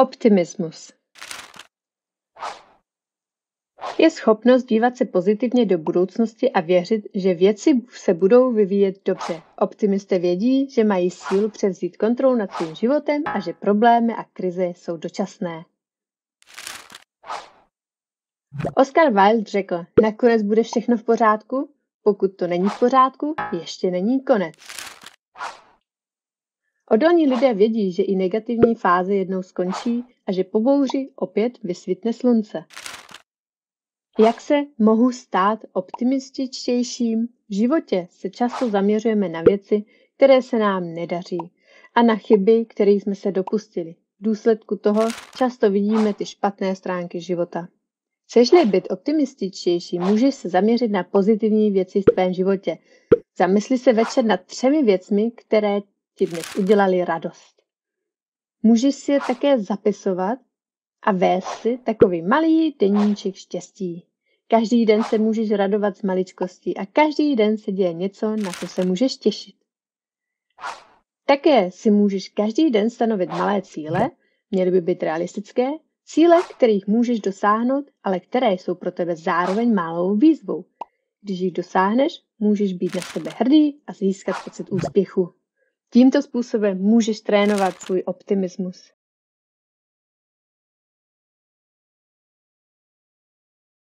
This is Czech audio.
Optimismus je schopnost dívat se pozitivně do budoucnosti a věřit, že věci se budou vyvíjet dobře. Optimisté vědí, že mají sílu převzít kontrolu nad svým životem a že problémy a krize jsou dočasné. Oscar Wilde řekl, nakonec bude všechno v pořádku, pokud to není v pořádku, ještě není konec. Odolní lidé vědí, že i negativní fáze jednou skončí a že po bouři opět vysvitne slunce. Jak se mohu stát optimističtějším? V životě se často zaměřujeme na věci, které se nám nedaří a na chyby, kterých jsme se dopustili. V důsledku toho často vidíme ty špatné stránky života. Chceš-li být optimističtější, můžeš se zaměřit na pozitivní věci v tvém životě. Zamysli se večer nad 3 věcmi, které ti dnes udělali radost. Můžeš si je také zapisovat a vést si takový malý deníček štěstí. Každý den se můžeš radovat z maličkostí a každý den se děje něco, na co se můžeš těšit. Také si můžeš každý den stanovit malé cíle, měly by být realistické, cíle, kterých můžeš dosáhnout, ale které jsou pro tebe zároveň malou výzvou. Když jich dosáhneš, můžeš být na sebe hrdý a získat pocit úspěchu. Tímto způsobem můžeš trénovat svůj optimismus.